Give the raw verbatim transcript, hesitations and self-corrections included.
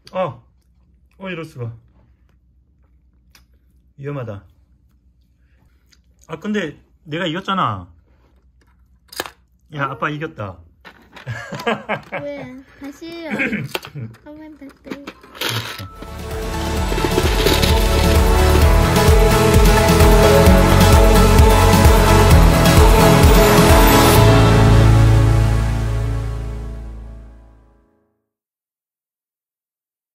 어, 어 이럴 수가. 위험하다. 아 근데 내가 이겼잖아. 야, 어? 아빠 이겼다. 왜? 다시 해요. 한번 다시.